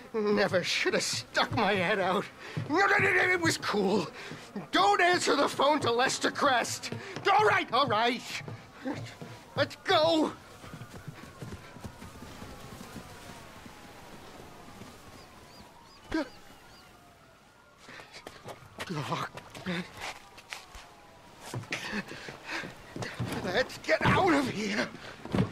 Never should have stuck my head out. No, it was cool. Don't answer the phone to Lester Crest. All right, all right. Let's go. Let's get out of here.